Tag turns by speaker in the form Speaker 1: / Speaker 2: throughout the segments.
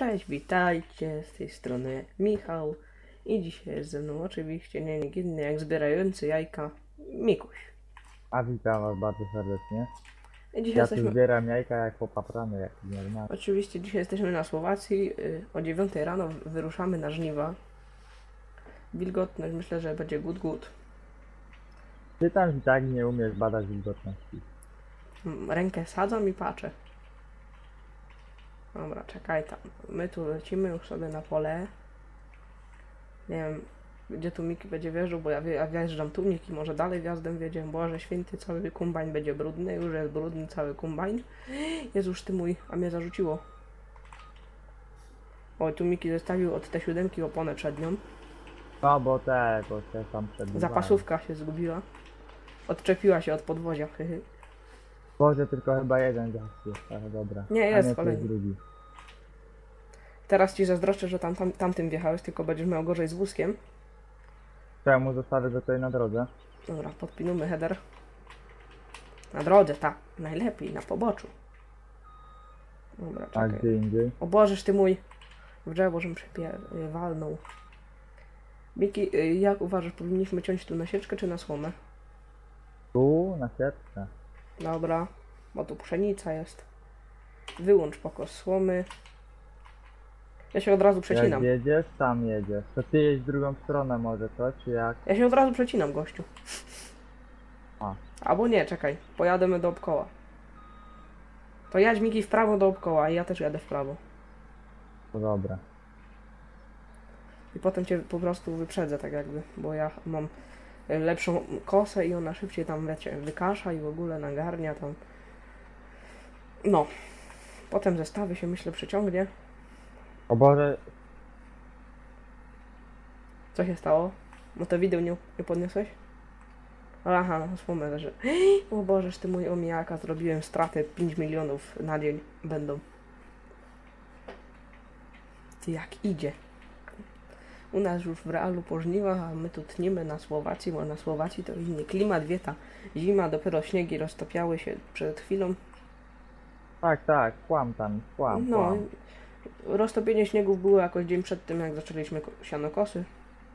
Speaker 1: Cześć, witajcie, z tej strony Michał i dzisiaj jest ze mną oczywiście nie nikt inny jak zbierający jajka Mikuś.
Speaker 2: A witam was bardzo serdecznie.
Speaker 1: I dzisiaj
Speaker 2: Ja
Speaker 1: jesteśmy,
Speaker 2: tu zbieram jajka jak popaprany, jak normalnie.
Speaker 1: oczywiście dzisiaj jesteśmy na Słowacji, o 9 rano wyruszamy na żniwa. Wilgotność myślę, że będzie good.
Speaker 2: Ty tam i tak nie umiesz badać wilgotności.
Speaker 1: Rękę sadzam i patrzę. Dobra, czekaj tam, my tu lecimy już sobie na pole. Nie wiem, gdzie tu Miki będzie wjeżdżał, bo ja wjeżdżam tu, Miki może dalej wjazdem wiedzie. Boże święty, cały kombajn będzie brudny, już jest brudny cały kombajn. Jezuż ty mój, a mnie zarzuciło. O, tu Miki zostawił od T7 oponę przednią.
Speaker 2: No bo te tam przed.
Speaker 1: Zapasówka się zgubiła. Odczepiła się od podwozia, hyhy.
Speaker 2: Boże, tylko chyba jeden gaz jest, ale dobra.
Speaker 1: Nie,
Speaker 2: A
Speaker 1: jest
Speaker 2: to
Speaker 1: kolejny.
Speaker 2: drugi.
Speaker 1: Teraz ci zazdroszczę, że tamtym wjechałeś, tylko będziesz miał gorzej z wózkiem.
Speaker 2: Czemu zostawię go tutaj na drodze?
Speaker 1: Dobra, podpinujmy header. Na drodze, tak. Najlepiej, na poboczu. Dobra,
Speaker 2: A
Speaker 1: czekaj.
Speaker 2: gdzie indziej?
Speaker 1: O Bożeż ty mój. W drzewo, żem walnął. Miki, jak uważasz, powinniśmy ciąć tu na sieczkę czy na słomę?
Speaker 2: Tu, na siatkę.
Speaker 1: Dobra, bo tu pszenica jest. Wyłącz pokos słomy. Ja się od razu przecinam.
Speaker 2: Jak jedziesz, tam jedziesz. To ty jedź w drugą stronę może, to czy jak?
Speaker 1: Ja się od razu przecinam, gościu.
Speaker 2: A.
Speaker 1: Albo nie, czekaj. Pojadę dookoła. To jadź Miki w prawo dookoła i ja też jadę w prawo.
Speaker 2: To dobra.
Speaker 1: I potem cię po prostu wyprzedzę tak jakby, bo ja mam lepszą kosę i ona szybciej tam, wiecie, wykasza i w ogóle nagarnia tam. No. Potem zestawy się myślę przyciągnie.
Speaker 2: O Boże,
Speaker 1: Co się stało? No to wideo nie podniosłeś? Aha, no słomę leży. O Bożeż ty mój omijaka, zrobiłem stratę 5 milionów na dzień będą. Ty jak idzie. U nas już w realu po żniwach, a my tu tniemy na Słowacji, bo na Słowacji to inny klimat, wieta. Zima, dopiero śniegi roztopiały się przed chwilą.
Speaker 2: tak, kłam.
Speaker 1: No, roztopienie śniegów było jakoś dzień przed tym, jak zaczęliśmy sianokosy.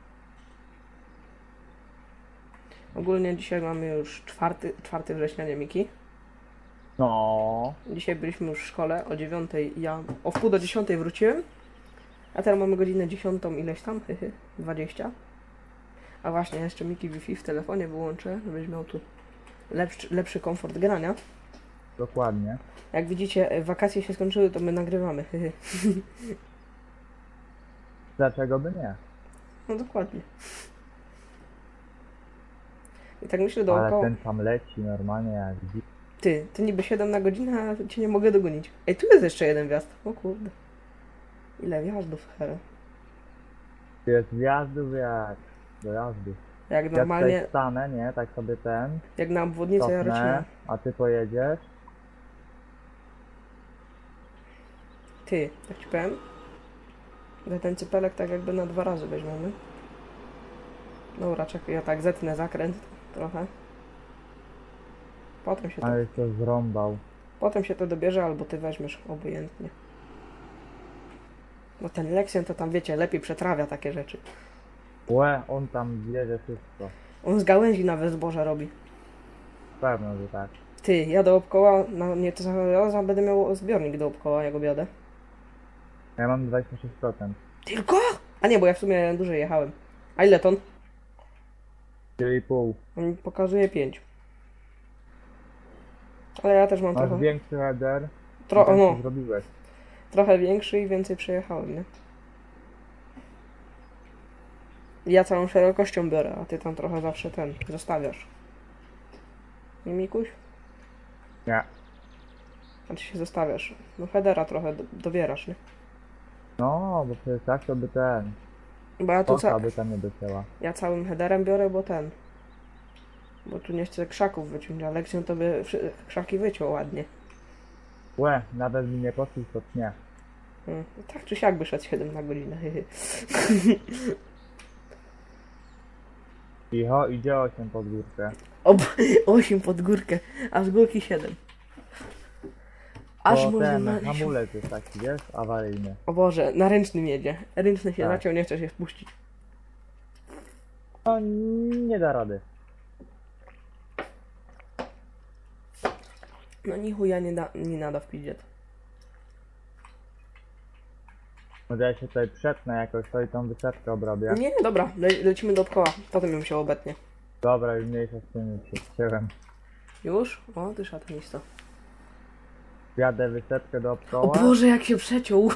Speaker 1: Ogólnie dzisiaj mamy już 4 września, nie Miki?
Speaker 2: No.
Speaker 1: Dzisiaj byliśmy już w szkole o 9, ja o wpół do 10 wróciłem. A teraz mamy godzinę 10 ileś tam, 20. A właśnie, jeszcze Miki Wi-Fi w telefonie wyłączę, żebyś miał tu lepszy komfort grania.
Speaker 2: Dokładnie.
Speaker 1: Jak widzicie, wakacje się skończyły, to my nagrywamy.
Speaker 2: Dlaczego by nie?
Speaker 1: No dokładnie. I tak myślę
Speaker 2: Ale
Speaker 1: dookoła.
Speaker 2: ten tam leci normalnie jak dzik.
Speaker 1: Ty niby 7 na godzinę, a cię nie mogę dogonić. Ej, tu jest jeszcze jeden wjazd. O kurde. Ile wjazdów, here.
Speaker 2: Jest wjazdów jak dojazdu.
Speaker 1: Jak
Speaker 2: Ja
Speaker 1: normalnie,
Speaker 2: tutaj stanę, nie? Tak sobie ten.
Speaker 1: jak na obwodnicę
Speaker 2: Cofnę,
Speaker 1: Jarocina.
Speaker 2: a ty pojedziesz.
Speaker 1: Ty, tak ci powiem, że ten cypelek tak jakby na 2 razy weźmiemy. Dobra, czekaj, ja tak zetnę zakręt trochę.
Speaker 2: Ale się zrąbał.
Speaker 1: Potem się to dobierze, albo ty weźmiesz, obojętnie. No ten Lexion to tam, wiecie, lepiej przetrawia takie rzeczy.
Speaker 2: Łe, on tam bierze wszystko.
Speaker 1: On z gałęzi nawet zboże robi.
Speaker 2: Pewno, że tak.
Speaker 1: Ty, ja dookoła, no nie, to zaraz będę miał zbiornik dookoła, jak objadę.
Speaker 2: Ja mam 26%.
Speaker 1: Tylko? A nie, bo ja w sumie dłużej jechałem. A ile ton?
Speaker 2: 3,5.
Speaker 1: On mi pokazuje 5. Ale ja też mam
Speaker 2: Masz
Speaker 1: trochę...
Speaker 2: większy header.
Speaker 1: No,
Speaker 2: Zrobiłeś.
Speaker 1: trochę większy i więcej przejechałem, nie? Ja całą szerokością biorę, a ty tam trochę zawsze zostawiasz. Nie, Mikuś?
Speaker 2: Nie.
Speaker 1: A ty się zostawiasz. No headera trochę dobierasz, nie?
Speaker 2: No, bo przecież tak to by ten.
Speaker 1: Bo ja tu
Speaker 2: Kosa by tam nie docięła.
Speaker 1: ja całym headerem biorę, bo tu nie chcę krzaków wyciąć, a Lexion to by krzaki wyciął ładnie.
Speaker 2: Łe, nawet mi nie poszli, to nie.
Speaker 1: Tak czy siak by szedł 7 na godzinę.
Speaker 2: Cicho, idzie 8 pod górkę.
Speaker 1: 8 pod górkę, a z górki 7. Aż
Speaker 2: Bo
Speaker 1: mój
Speaker 2: ten
Speaker 1: normalnie się...
Speaker 2: hamulec jest taki, wiesz, awaryjny.
Speaker 1: O Boże, na ręcznym jedzie. Ręczny się
Speaker 2: Tak.
Speaker 1: zaciął, nie chce się spuścić.
Speaker 2: No nie da rady.
Speaker 1: No ni chuja nie nada w pizdzie.
Speaker 2: Może ja się tutaj przetnę jakoś, to i tą wysepkę obrobię.
Speaker 1: Nie, dobra, lecimy dookoła. Potem ją się obetnie.
Speaker 2: Dobra, już mniejsza z tym, już się wcięłem.
Speaker 1: Już? O, ty szatanisto.
Speaker 2: Jadę wysepkę
Speaker 1: O
Speaker 2: dookoła.
Speaker 1: Boże, jak się przeciął.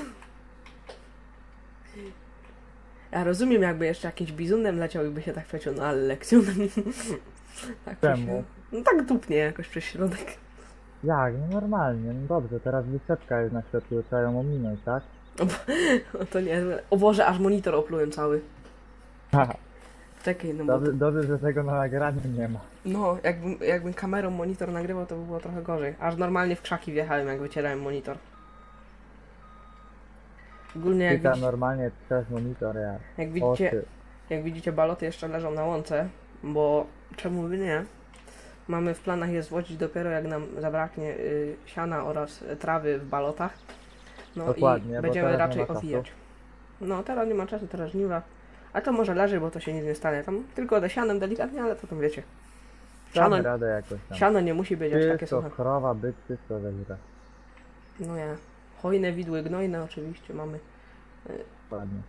Speaker 1: Ja rozumiem, jakby jeszcze jakimś bizunem leciał i by się tak przeciął, no ale lekcjonem. Tak
Speaker 2: Czemu?
Speaker 1: No tak dupnie jakoś przez środek.
Speaker 2: Jak? No normalnie, no dobrze, teraz wysepka jest na środku, trzeba ją ominąć, tak?
Speaker 1: O, to nie. O Boże, aż monitor oplułem cały.
Speaker 2: Haha,
Speaker 1: Czekaj, no bo...
Speaker 2: dobrze, że tego na nagraniu nie ma.
Speaker 1: No, jakbym kamerą monitor nagrywał, to by było trochę gorzej. Aż normalnie w krzaki wjechałem, jak wycierałem monitor. Ogólnie
Speaker 2: Ty
Speaker 1: jak,
Speaker 2: tam normalnie przez monitor,
Speaker 1: jak widzicie, baloty jeszcze leżą na łące, bo czemu by nie? Mamy w planach je zwozić dopiero jak nam zabraknie siana oraz trawy w balotach. No
Speaker 2: Dokładnie,
Speaker 1: i
Speaker 2: bo
Speaker 1: będziemy
Speaker 2: teraz nie
Speaker 1: raczej
Speaker 2: ma czasu.
Speaker 1: owijać. No teraz nie ma czasu, teraz żniwa. A to może leży, bo to się nic nie stanie. Tam tylko sianem delikatnie, ale to tam wiecie.
Speaker 2: Damy radę jakoś tam.
Speaker 1: Siano nie musi być aż takie
Speaker 2: Wszystko,
Speaker 1: suche.
Speaker 2: krowa, byk, wszystko zeźle.
Speaker 1: No ja. Hojne widły gnojne oczywiście mamy.
Speaker 2: Dokładnie.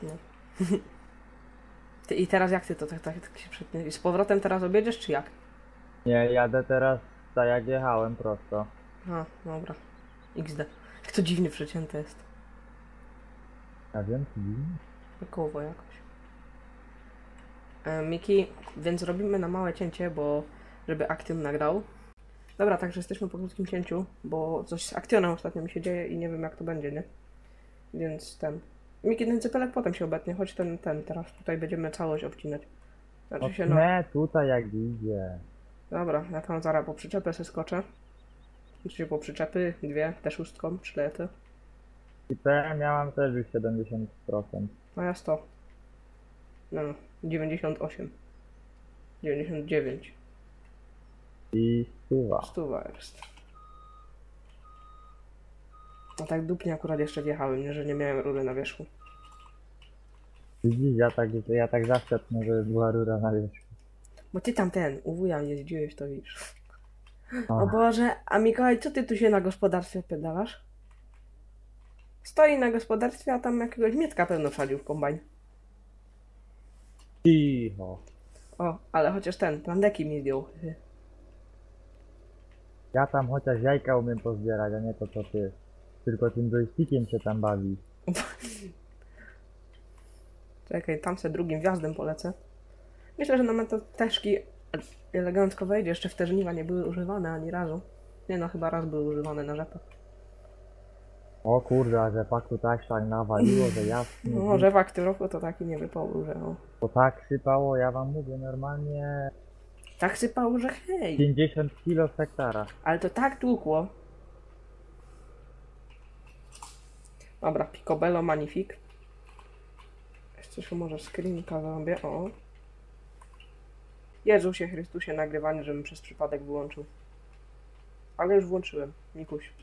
Speaker 1: I teraz jak ty to tak się przetnie? I z powrotem teraz objedziesz, czy jak?
Speaker 2: Nie, jadę teraz tak jak jechałem prosto.
Speaker 1: A, dobra. XD. Jak to dziwnie przecięte jest.
Speaker 2: Ja wiem,
Speaker 1: Koło jakoś. Miki, więc robimy na małe cięcie, bo żeby Action nagrał. Dobra, także jesteśmy po krótkim cięciu, bo coś z Actionem ostatnio mi się dzieje i nie wiem jak to będzie, nie? Więc Miki, ten cypelek potem się obetnie, choć ten teraz tutaj będziemy całość obcinać. Znaczy się, no...
Speaker 2: Nie, tutaj jak idzie.
Speaker 1: Dobra, ja tam zaraz po przyczepę se skoczę. Znaczy po przyczepy, dwie, też szóstką, przylety.
Speaker 2: I to ja miałam też już 70%.
Speaker 1: A ja 100. No, 98. 99.
Speaker 2: I stuwa.
Speaker 1: 100 jest. A tak dupnie akurat jeszcze wjechałem, nie, że nie miałem rury na wierzchu.
Speaker 2: Widzisz, ja tak zawsze tnę, żeby była rura na wierzchu.
Speaker 1: Bo ty tam u wuja jeździłeś, to widzisz. O
Speaker 2: O,
Speaker 1: Boże, a Mikołaj, co ty tu się na gospodarstwie pedalasz? Stoi na gospodarstwie, a tam jakiegoś mietka pewno wsadził w kombajn.
Speaker 2: cicho.
Speaker 1: O, ale chociaż plandeki mi zdjął.
Speaker 2: Ja tam chociaż jajka umiem pozbierać, a nie to co ty. Tylko tym joystickiem się tam bawi.
Speaker 1: Czekaj, tam se drugim wjazdem polecę. Myślę, że na metoteczki elegancko wejdzie. Jeszcze w te żniwa nie były używane ani razu. Nie no, chyba raz były używane na rzepach.
Speaker 2: O kurde, a rzepaku tak nawaliło, że jasny.
Speaker 1: No, rzepak w tym roku to taki nie wypał, że o.
Speaker 2: To tak sypało, ja wam mówię, normalnie
Speaker 1: Tak sypało, że hej.
Speaker 2: 50 kilo z hektara.
Speaker 1: Ale to tak tłukło. Dobra, Picobello Magnifique. Jeszcze się może screenka zrobię, o. Jezusie Chrystusie, nagrywanie, żebym przez przypadek wyłączył. Ale już włączyłem, Mikuś.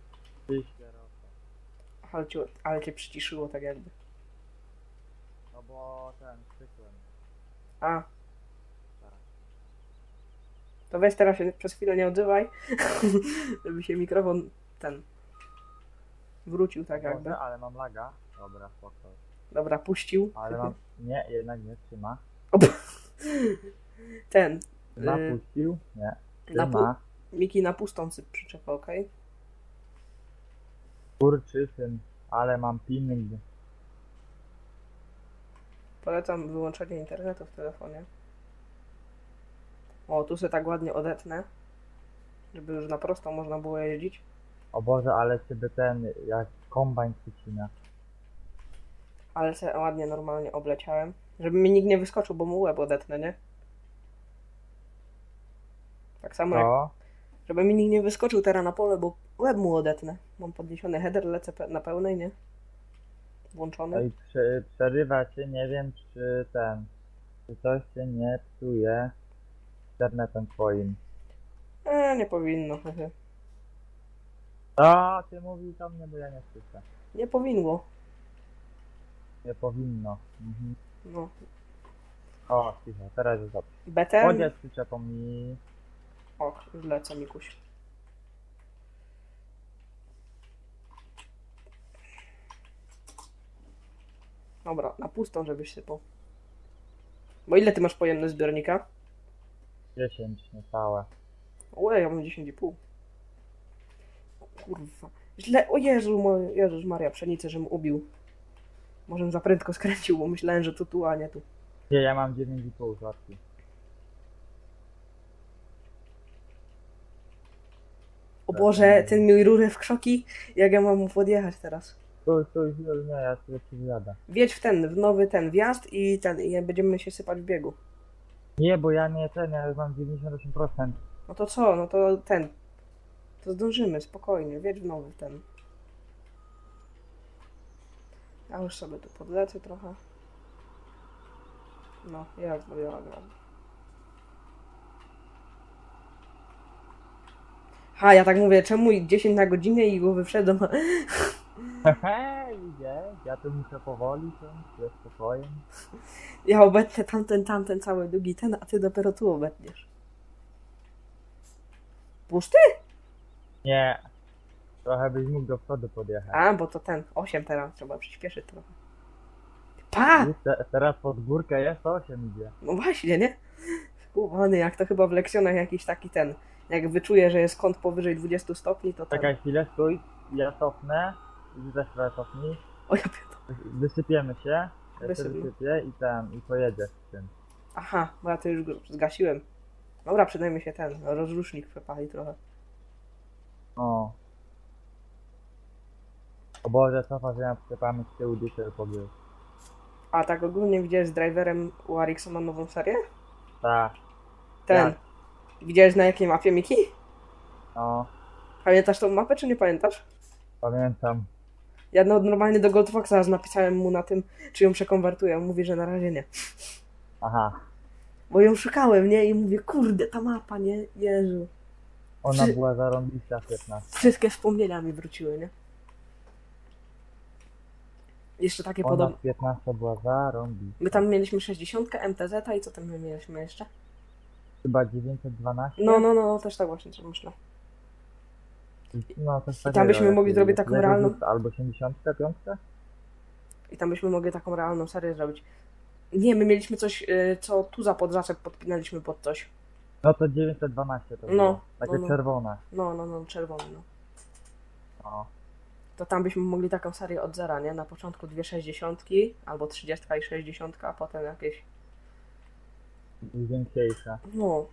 Speaker 1: Ale cię przyciszyło tak jakby.
Speaker 2: No bo ten, przykłem.
Speaker 1: A. To weź teraz się przez chwilę nie odzywaj, żeby się mikrofon wrócił tak jakby.
Speaker 2: Może, ale mam laga. Dobra, spoko.
Speaker 1: Dobra, puścił.
Speaker 2: Ale mam... Nie, jednak nie trzyma. Napuścił? Nie. Trzyma.
Speaker 1: Miki na pustą przyczepę, okej?
Speaker 2: Kurczysyn, ale mam ping.
Speaker 1: Polecam wyłączenie internetu w telefonie. O, tu sobie tak ładnie odetnę, żeby już na prosto można było jeździć.
Speaker 2: O Boże, ale ciebie jak kombajn przycina.
Speaker 1: Ale se ładnie, normalnie obleciałem. Żeby mi nikt nie wyskoczył, bo mu łeb odetnę, nie? Tak samo jak...
Speaker 2: To?
Speaker 1: Żeby mi nikt nie wyskoczył teraz na pole, bo łeb mu odetnę. Mam podniesiony header, lecę na pełnej, nie?
Speaker 2: No
Speaker 1: Włączony.
Speaker 2: i przerywa się, nie wiem czy coś się nie psuje internetem twoim.
Speaker 1: Nie powinno.
Speaker 2: A, ty mówisz o mnie, bo ja nie słyszę.
Speaker 1: Nie powinno.
Speaker 2: Nie powinno. Mhm.
Speaker 1: No.
Speaker 2: O, cicho, teraz jest dobrze.
Speaker 1: BTM?
Speaker 2: Chodziec przyczepą mi.
Speaker 1: O, już lecę, Mikuś. Dobra, na pustą, żebyś sypał. Bo ile ty masz pojemność zbiornika?
Speaker 2: 10 niecałe.
Speaker 1: Ojej, ja mam 10,5. Kurwa. Źle, o Jezus Maria, pszenicę, żem ubił. Może za prędko skręcił, bo myślałem, że to tu, a nie tu.
Speaker 2: Nie, ja mam 9,5 żarki.
Speaker 1: O Boże, ten mój rurę w krzoki, jak ja mam mu podjechać teraz?
Speaker 2: Stój, nie, ja sobie przyjadę.
Speaker 1: Wjedź w nowy wjazd i będziemy się sypać w biegu.
Speaker 2: Nie, bo ja nie ja mam 98%.
Speaker 1: No to co, no to to zdążymy, spokojnie, wjedź w nowy Ja już sobie tu podlecę trochę. No, jazda. Ha, ja tak mówię, czemu 10 na godzinę i go wyprzedzam?
Speaker 2: Hehe, widzisz? Ja tu muszę powoli, ze spokojem.
Speaker 1: Ja obetnę tamten cały długi a ty dopiero tu obetniesz. Pusty?
Speaker 2: Nie. Trochę byś mógł do przodu podjechać.
Speaker 1: A, bo to 8 teraz, trzeba przyspieszyć trochę. Pa!
Speaker 2: Już teraz pod górkę jest 8 idzie.
Speaker 1: No właśnie, nie? Skubany, jak to chyba w lekcjonach jakiś taki jak wyczuję, że jest kąt powyżej 20 stopni, to
Speaker 2: Czekaj chwilę, stój. Ja cofnę. I też trochę cofnij.
Speaker 1: O ja pierdolę.
Speaker 2: Wysypiemy się. Ja się
Speaker 1: Wysyp.
Speaker 2: wysypię i pojedziesz z tym.
Speaker 1: Aha, bo ja to już go zgasiłem. Dobra, przynajmniej się rozrusznik przepali trochę.
Speaker 2: O. O Boże, cofa, że ja przyczepamy z tyłu diesel pobił.
Speaker 1: A tak ogólnie widziałeś z driverem u Arixona nową serię?
Speaker 2: Tak.
Speaker 1: Ten.
Speaker 2: Jak?
Speaker 1: Widziałeś na jakiej mapie, Miki?
Speaker 2: No,
Speaker 1: Pamiętasz tą mapę, czy nie pamiętasz?
Speaker 2: pamiętam.
Speaker 1: Ja normalnie do Goldfoxa napisałem mu na tym, czy ją przekonwertuję. On mówi, że na razie nie.
Speaker 2: Aha.
Speaker 1: Bo ją szukałem, nie? I mówię, kurde, ta mapa, nie? Jezu.
Speaker 2: Ona była zarąbista, świetna.
Speaker 1: Wszystkie wspomnienia mi wróciły, nie? Jeszcze takie
Speaker 2: Ona
Speaker 1: podobne.
Speaker 2: 15 była zarąbista.
Speaker 1: My tam mieliśmy 60 MTZ i co tam my mieliśmy jeszcze?
Speaker 2: Chyba 912?
Speaker 1: No, też tak właśnie myślę.
Speaker 2: No, coś
Speaker 1: I tam byśmy mogli zrobić taką realną...
Speaker 2: Albo 85?
Speaker 1: I tam byśmy mogli taką realną serię zrobić. Nie, my mieliśmy coś, co tu za podzaczep podpinaliśmy pod coś.
Speaker 2: No to 912 to
Speaker 1: No,
Speaker 2: było. Takie
Speaker 1: no.
Speaker 2: czerwone.
Speaker 1: No, czerwony, no.
Speaker 2: O.
Speaker 1: To tam byśmy mogli taką serię od zera, nie? Na początku 260 albo 30 i 60, a potem jakieś...
Speaker 2: I więksiejsze.
Speaker 1: No.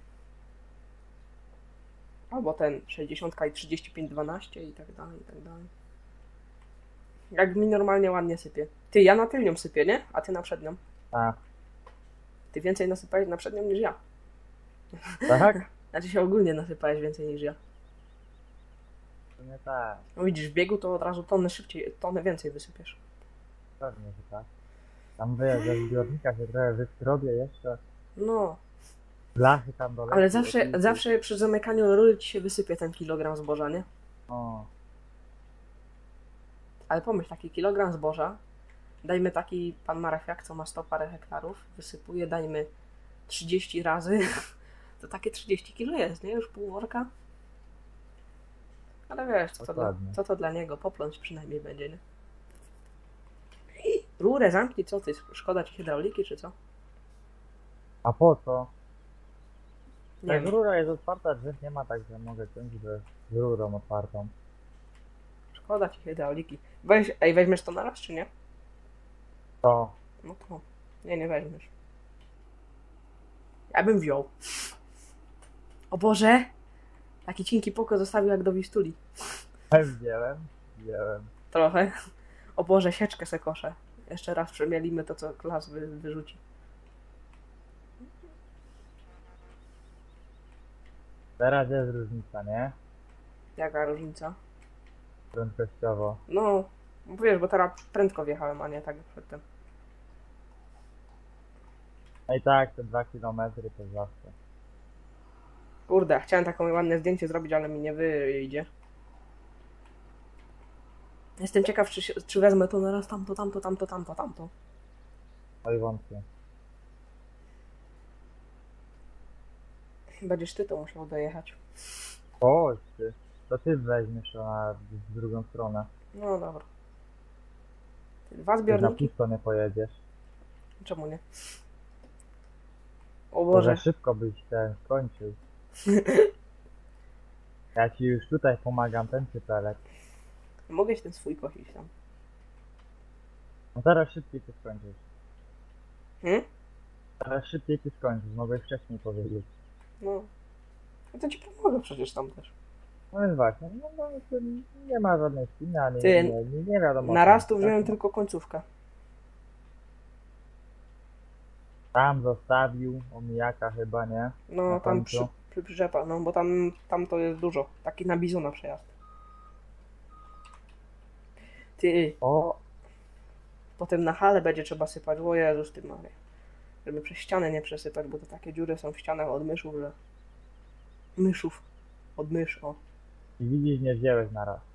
Speaker 1: Albo 60 i 35, 12 i tak dalej, i tak dalej. Jak mi normalnie ładnie sypie. Ty, ja na tylnią sypię, nie? A ty na przednią.
Speaker 2: Tak.
Speaker 1: Ty więcej nasypałeś na przednią niż ja.
Speaker 2: Tak?
Speaker 1: Znaczy się ogólnie nasypałeś więcej niż ja.
Speaker 2: To nie tak.
Speaker 1: No widzisz, w biegu to od razu tonę więcej wysypiesz.
Speaker 2: Pewnie, że tak. Tam ze zbiornika się trochę wyskrobię jeszcze.
Speaker 1: No,
Speaker 2: Blachy tam dole.
Speaker 1: ale zawsze przy zamykaniu rury ci się wysypie ten kilogram zboża, nie?
Speaker 2: O.
Speaker 1: Ale pomyśl, taki kilogram zboża, dajmy taki pan Marefiak, co ma 100 parę hektarów, wysypuje, dajmy 30 razy, to takie 30 kilo jest, nie? Już pół worka. Ale wiesz, co to dla niego, popląć przynajmniej będzie, nie? Rurę zamknij, co ty, szkoda ci hydrauliki, czy co?
Speaker 2: A po co?
Speaker 1: Nie
Speaker 2: Jak
Speaker 1: wiem,
Speaker 2: rura jest otwarta, drzew nie ma, także mogę ciąć z rurą otwartą.
Speaker 1: szkoda ci hydrauliki. Weźmiesz to na raz, czy nie?
Speaker 2: To.
Speaker 1: No to, nie weźmiesz. Ja bym wziął. O Boże! Taki cienki poko zostawił jak do Wistuli.
Speaker 2: Wziąłem.
Speaker 1: Trochę. O Boże, sieczkę se koszę. Jeszcze raz przemielimy to, co klas wyrzuci.
Speaker 2: Teraz jest różnica, nie?
Speaker 1: Jaka różnica?
Speaker 2: Prędkościowo.
Speaker 1: No, wiesz, bo teraz prędko wjechałem, a nie tak jak przedtem.
Speaker 2: No i tak, te 2 km to zawsze.
Speaker 1: Kurde, chciałem taką ładne zdjęcie zrobić, ale mi nie wyjdzie. Jestem ciekaw, czy wezmę to naraz tamto.
Speaker 2: Oj, wątpię.
Speaker 1: Będziesz ty to musiał dojechać.
Speaker 2: Chodź ty. To ty weźmiesz to w drugą stronę.
Speaker 1: No dobra. Dwa
Speaker 2: Ty na
Speaker 1: zbiorniki?
Speaker 2: pusto nie pojedziesz.
Speaker 1: Czemu nie? O
Speaker 2: Może
Speaker 1: Boże.
Speaker 2: szybko byś ten skończył. Ja ci już tutaj pomagam, ten cypelek.
Speaker 1: Mogę się ten swój kosić tam.
Speaker 2: No teraz szybciej ty skończysz.
Speaker 1: Hmm?
Speaker 2: Teraz szybciej ty skończysz, mogłeś wcześniej powiedzieć.
Speaker 1: No. No to ci pomogę przecież tam też.
Speaker 2: No więc właśnie, no to nie ma żadnej spiny, ani
Speaker 1: Ty,
Speaker 2: nie wiadomo.
Speaker 1: Na raz tu
Speaker 2: tak?
Speaker 1: wziąłem tylko końcówkę.
Speaker 2: Tam zostawił, omijaka chyba, nie?
Speaker 1: No
Speaker 2: Na
Speaker 1: tam
Speaker 2: końcu.
Speaker 1: przyczepa, no bo tam to jest dużo. Taki na bizona przejazd. Ty,
Speaker 2: O,
Speaker 1: potem na halę będzie trzeba sypać. O Jezus ty Maria. Żeby przez ścianę nie przesypać, bo to takie dziury są w ścianach od myszów, że... Myszów. Od mysz, o.
Speaker 2: widzisz, nie wziąłeś na raz.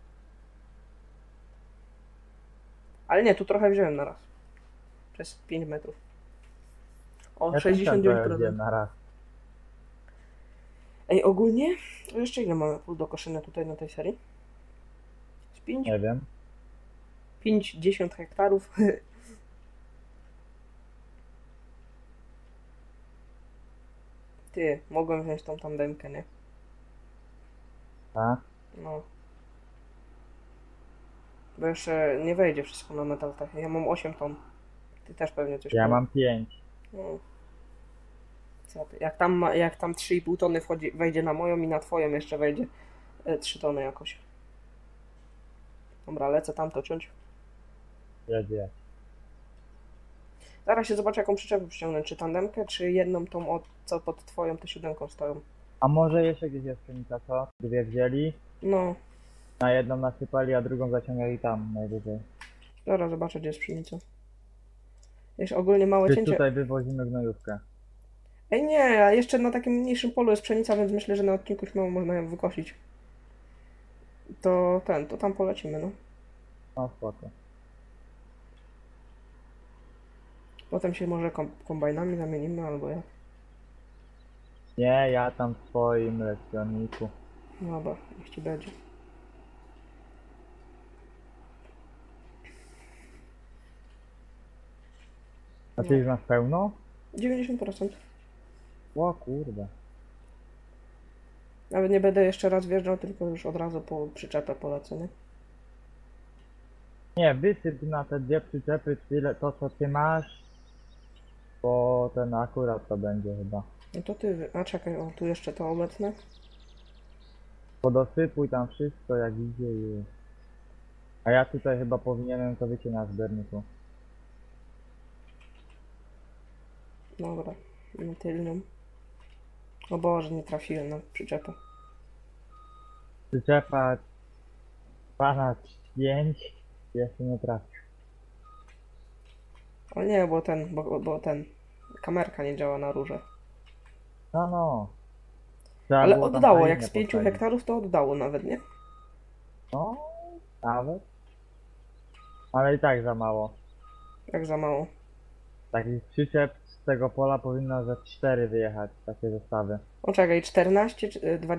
Speaker 1: Ale nie, tu trochę wziąłem na raz. Przez 5 metrów. O,
Speaker 2: Ja też tam trochę
Speaker 1: 69%.
Speaker 2: wziąłem na raz.
Speaker 1: Ej, ogólnie, to jeszcze ile mamy pól do koszenia tutaj na tej serii? Z 5?
Speaker 2: Nie wiem.
Speaker 1: 5-10 hektarów. Ty, mogłem wziąć tą tandemkę, nie?
Speaker 2: Tak?
Speaker 1: No. Bo jeszcze nie wejdzie wszystko na metal. Tak. Ja mam 8 ton. Ty też pewnie coś
Speaker 2: Ja
Speaker 1: tam.
Speaker 2: mam 5.
Speaker 1: No. Co ty? Jak tam 3,5 tony wejdzie na moją i na twoją jeszcze wejdzie 3 tony jakoś. Dobra, lecę tam to ciąć.
Speaker 2: Jedzie.
Speaker 1: Zaraz się zobaczę jaką przyczepę przyciągnę. Czy tandemkę, czy jedną tą co pod twoją T7 stoją.
Speaker 2: A może jeszcze gdzieś jest pszenica, co? Dwie wzięli,
Speaker 1: No,
Speaker 2: na jedną nasypali, a drugą zaciągali tam najwyżej.
Speaker 1: zaraz zobaczę gdzie jest pszenica. Jest ogólnie małe
Speaker 2: Czy
Speaker 1: cięcie.
Speaker 2: tutaj wywozimy gnojówkę?
Speaker 1: Ej nie, a jeszcze na takim mniejszym polu jest pszenica, więc myślę, że na odcinku śmiało można ją wykosić. To tam polecimy, no.
Speaker 2: No spoko.
Speaker 1: Potem się może kombajnami zamienimy, albo jak.
Speaker 2: Nie, ja tam w swoim lekcjoniku.
Speaker 1: Dobra, niech ci będzie.
Speaker 2: A ty już masz pełno?
Speaker 1: 90%.
Speaker 2: O kurde.
Speaker 1: Nawet nie będę jeszcze raz wjeżdżał, tylko już od razu po przyczepę polecę, nie?
Speaker 2: Nie, wysyp na te dwie przyczepy tyle to co ty masz. Bo ten akurat to będzie chyba.
Speaker 1: No to ty, a czekaj, o tu jeszcze to obecne.
Speaker 2: Podosypuj tam wszystko jak idzie i... A ja tutaj chyba powinienem to wyciąć na zbiorniku.
Speaker 1: Dobra, na tylną. O Boże, nie trafiłem na przyczepę.
Speaker 2: Przyczepa 2 na 5 jeszcze nie trafił.
Speaker 1: Ale nie, bo ten kamerka nie działa na róże.
Speaker 2: No. Trzeba
Speaker 1: Ale
Speaker 2: było tam
Speaker 1: oddało,
Speaker 2: fajnie
Speaker 1: jak z 5
Speaker 2: postawić.
Speaker 1: hektarów to oddało nawet, nie?
Speaker 2: No, nawet. Ale i tak za mało.
Speaker 1: Jak za mało.
Speaker 2: Takich przyczep z tego pola powinno ze 4 wyjechać, takie zestawy.
Speaker 1: O czekaj, 14,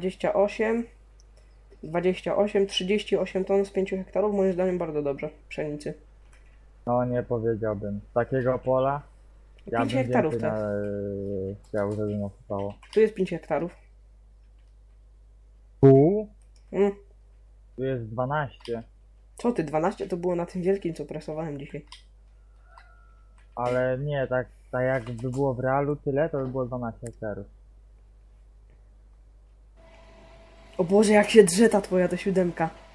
Speaker 1: 28, 38 ton z 5 hektarów, moim zdaniem bardzo dobrze, pszenicy.
Speaker 2: No nie powiedziałbym. Z takiego pola ja
Speaker 1: 5
Speaker 2: bym
Speaker 1: hektarów
Speaker 2: więcej
Speaker 1: tak.
Speaker 2: chciał, żeby nasypało.
Speaker 1: Tu jest 5 hektarów.
Speaker 2: Tu?
Speaker 1: Mm.
Speaker 2: Tu jest 12.
Speaker 1: Co ty, 12 to było na tym wielkim, co presowałem dzisiaj.
Speaker 2: Ale nie, tak jakby było w realu tyle, to by było 12 hektarów.
Speaker 1: O Boże, jak się drze ta twoja T7.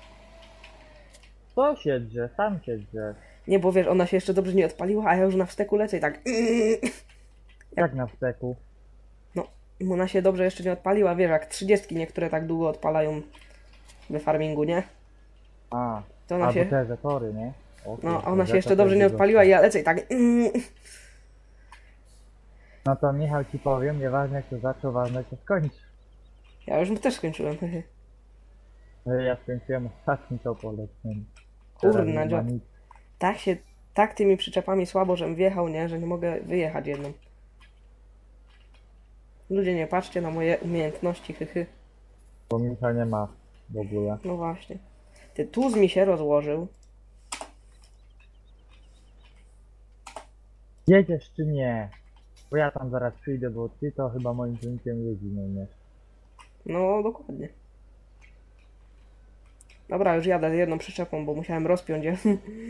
Speaker 2: To się drze, sam się drze.
Speaker 1: Nie, bo wiesz, ona się jeszcze dobrze nie odpaliła, a ja już na wsteku lecę i tak...
Speaker 2: Jak na wsteku.
Speaker 1: No, ona się dobrze jeszcze nie odpaliła, wiesz, jak 30 niektóre tak długo odpalają we farmingu, nie?
Speaker 2: A,
Speaker 1: To ona
Speaker 2: albo
Speaker 1: się...
Speaker 2: te zatory, nie? O,
Speaker 1: No,
Speaker 2: kurde,
Speaker 1: a ona się
Speaker 2: zeta
Speaker 1: jeszcze
Speaker 2: to
Speaker 1: dobrze
Speaker 2: jest
Speaker 1: nie
Speaker 2: dużo.
Speaker 1: odpaliła i ja lecę i tak...
Speaker 2: No to Michał ci powiem, nieważne jak to zaczął, ważne jak to skończy.
Speaker 1: Ja już też skończyłem.
Speaker 2: Ja skończyłem ostatni to polecenie. Teraz
Speaker 1: Kurna,
Speaker 2: nie ma
Speaker 1: dziad.
Speaker 2: nic.
Speaker 1: Tak tymi przyczepami słabo, żem wjechał, nie? Że nie mogę wyjechać jedną. Ludzie, nie patrzcie na moje umiejętności, hyhy.
Speaker 2: Bo Micha nie ma w ogóle.
Speaker 1: No właśnie. Ty, tuz mi się rozłożył.
Speaker 2: Jedziesz czy nie? Bo ja tam zaraz przyjdę, bo ty to chyba moim ciągnikiem jeździ, nie umiesz.
Speaker 1: No, dokładnie. Dobra, już jadę z jedną przyczepą, bo musiałem rozpiąć je.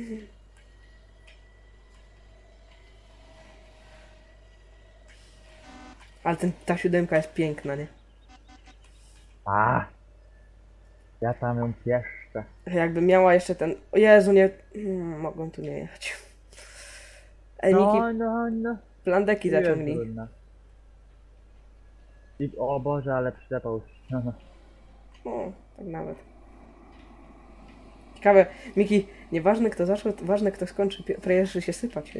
Speaker 1: Ale ta siódemka jest piękna, nie?
Speaker 2: A, ja tam ją pieszczę.
Speaker 1: Jakby miała jeszcze ten... O Jezu, nie... mogłem tu nie jechać. Ej, Miki,
Speaker 2: No.
Speaker 1: plandeki
Speaker 2: Jest
Speaker 1: zaciągnij.
Speaker 2: trudna. O Boże, ale przyczepał się.
Speaker 1: O, tak nawet. Ciekawe, Miki, nieważne kto zaczął, ważne kto skończy pierwszy się sypać.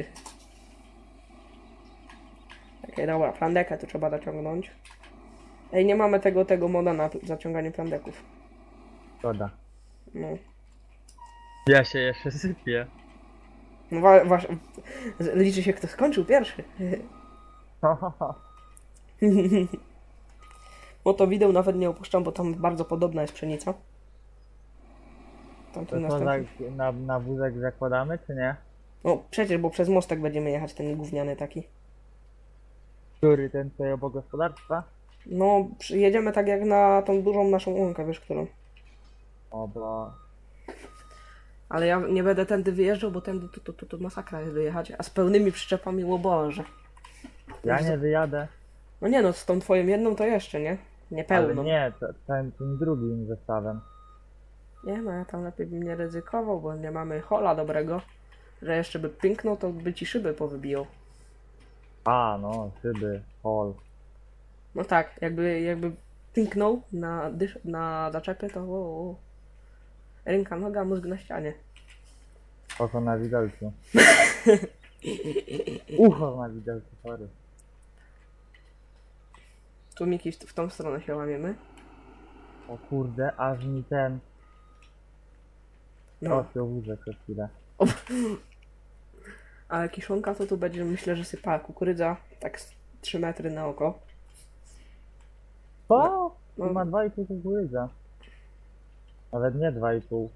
Speaker 1: Okej, dobra, plandekę tu trzeba zaciągnąć. Ej, nie mamy tego moda na zaciąganie plandeków.
Speaker 2: Szkoda.
Speaker 1: No.
Speaker 2: Ja się jeszcze sypię.
Speaker 1: No liczy się kto skończył pierwszy. Bo to wideo nawet nie opuszczam, bo tam bardzo podobna jest pszenica. Tam
Speaker 2: To
Speaker 1: tu
Speaker 2: co,
Speaker 1: następny.
Speaker 2: na wózek zakładamy, czy nie?
Speaker 1: No przecież, bo przez mostek będziemy jechać, ten gówniany taki.
Speaker 2: Który, ten tutaj obok gospodarstwa?
Speaker 1: No, jedziemy tak jak na tą dużą naszą łąkę, wiesz którą.
Speaker 2: O, bo...
Speaker 1: Ale ja nie będę tędy wyjeżdżał, bo tędy to masakra jest wyjechać, a z pełnymi przyczepami, o Boże.
Speaker 2: Ja nie wyjadę.
Speaker 1: No nie no, z tą twoją jedną to jeszcze, nie? Nie pełną.
Speaker 2: Ale nie, tym drugim zestawem.
Speaker 1: Nie no, ja tam lepiej bym nie ryzykował, bo nie mamy hola dobrego. Że jeszcze by pięknął, to by ci szyby powybijał.
Speaker 2: A, no, szyby, hol.
Speaker 1: No tak, jakby pięknął na zaczepie, to ręka, noga, mózg na ścianie.
Speaker 2: Oko na widelcu. Ucho na widelcu, sorry.
Speaker 1: Tu Miki w tą stronę się łamiemy.
Speaker 2: O kurde, aż mi ten...
Speaker 1: No.
Speaker 2: Odpiął wózek przez chwilę.
Speaker 1: Ale kiszonka to tu będzie, myślę, że sypała kukurydza, tak z 3 metry na oko.
Speaker 2: O!
Speaker 1: No.
Speaker 2: Tu ma 2,5 kukurydza. Nawet nie 2,5.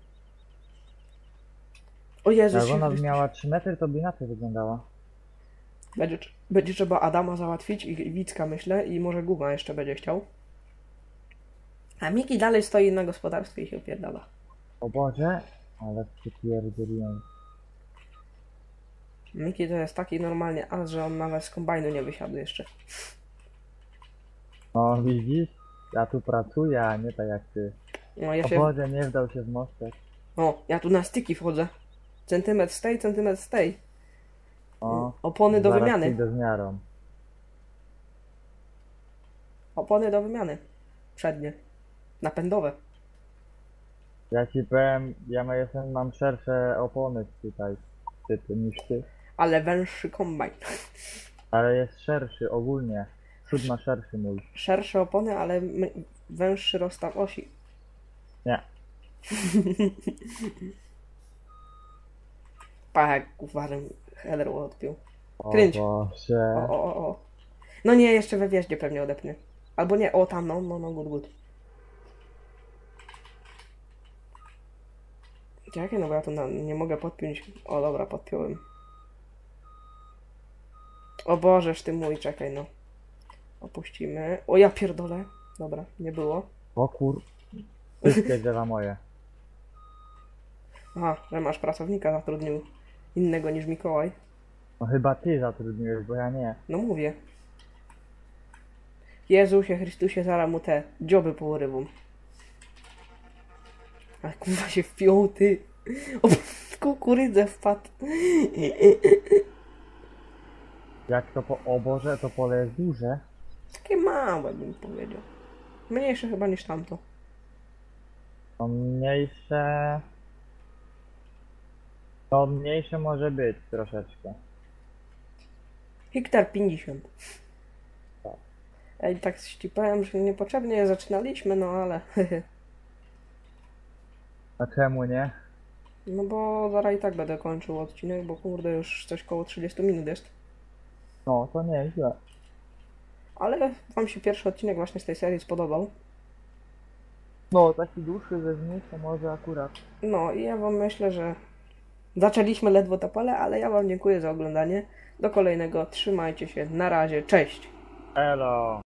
Speaker 1: O Jezus,
Speaker 2: Jak ona by miała 3 metry, to by inaczej wyglądała.
Speaker 1: będzie trzeba Adama załatwić i Wicka, myślę, i może Guma jeszcze będzie chciał. A Miki dalej stoi na gospodarstwie i się opierdala.
Speaker 2: O Boże, ale przypierdzieliłem.
Speaker 1: Miki to jest taki normalnie as, że on nawet z kombajnu nie wysiadł jeszcze.
Speaker 2: No widzisz? Ja tu pracuję, a nie tak jak ty.
Speaker 1: No, ja
Speaker 2: O
Speaker 1: się...
Speaker 2: Boże, nie wdał się w mostek.
Speaker 1: O, ja tu na styki wchodzę. Centymetr z tej.
Speaker 2: O,
Speaker 1: Opony do
Speaker 2: zaraz
Speaker 1: wymiany.
Speaker 2: przyjdę z miarą.
Speaker 1: Opony do wymiany. Przednie. Napędowe.
Speaker 2: Ja ci powiem, mam szersze opony tutaj niż ty.
Speaker 1: Ale węższy kombajn.
Speaker 2: Ale jest szerszy ogólnie. Przód ma szerszy mój.
Speaker 1: Szersze opony, ale węższy rozstaw osi.
Speaker 2: Nie.
Speaker 1: Pach, uważam, header odpiął.
Speaker 2: O
Speaker 1: Kręć.
Speaker 2: Boże.
Speaker 1: O. No nie, jeszcze we wjeździe pewnie odepnie. Albo nie, o tam, no, good. Czekaj, no bo ja tu nie mogę podpiąć. O dobra, podpiąłem. O Bożeż ty mój, czekaj no. Opuścimy. O ja pierdolę. Dobra, nie było.
Speaker 2: O kur... Wszystkie drzewa moje.
Speaker 1: Aha, że masz pracownika zatrudnił innego niż Mikołaj.
Speaker 2: No chyba ty zatrudniłeś, bo ja nie.
Speaker 1: No mówię. Jezusie Chrystusie, zaraz mu te dzioby pourywą. A kurwa się wpiął, ty. O, w kukurydzę wpadł.
Speaker 2: Jak to O Boże, to pole jest duże.
Speaker 1: Takie małe bym powiedział. Mniejsze chyba niż tamto.
Speaker 2: No mniejsze... No mniejsze może być troszeczkę.
Speaker 1: Hektar 50.
Speaker 2: Tak.
Speaker 1: Ej, tak ci powiem, że niepotrzebnie zaczynaliśmy, no ale...
Speaker 2: A czemu nie?
Speaker 1: No bo zaraz i tak będę kończył odcinek, bo kurde już coś koło 30 minut jest.
Speaker 2: No, to nieźle.
Speaker 1: Ale wam się pierwszy odcinek właśnie z tej serii spodobał.
Speaker 2: No, taki dłuższy ze nich to może akurat.
Speaker 1: No i ja wam myślę, że zaczęliśmy ledwo tapale, ale ja wam dziękuję za oglądanie. Do kolejnego, trzymajcie się, na razie, cześć!
Speaker 2: Elo.